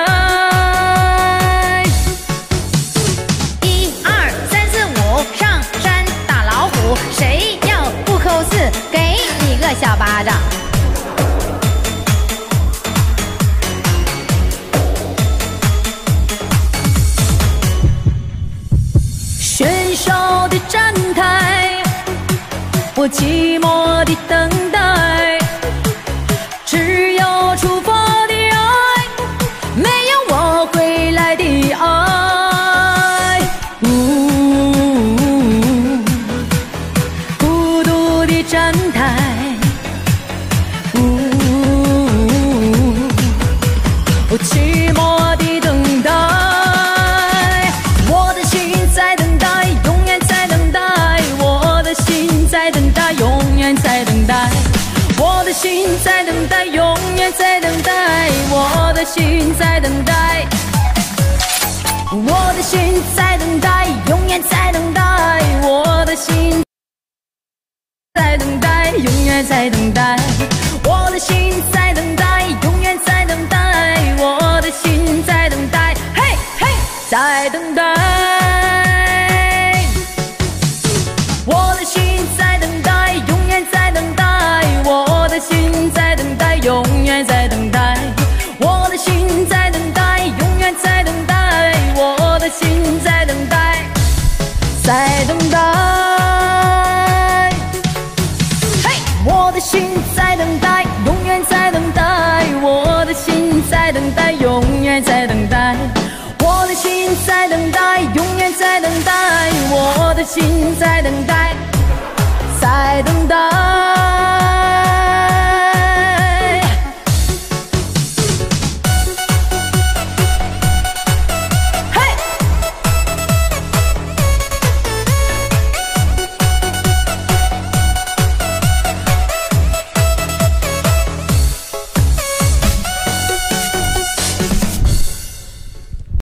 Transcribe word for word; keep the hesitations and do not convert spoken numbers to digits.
一二三四五，上山打老虎，谁要不扣四，给你个小巴掌。 喧嚣的站台，我寂寞的等待，只有出发的爱，没有我回来的爱。呜，孤独的站台，呜，我寂寞的等待。 永远在等待，我的心在等待，永远在等待，我的心在等待，我的心在等待，永远在等待，我的心在等待，永远在等待，我的心在等待，永远在等待，我的心在等待，嘿嘿，在等待。 我的心在等待，永远在等待。我的心在等待，永远在等待。我的心在等待，永远在等待。我的心在等待，在等待。嘿，我的心在等待，永远在等待。我的心在等待，永远在等待。 我的心在等待，永远在等待。我的心在等待，在等待。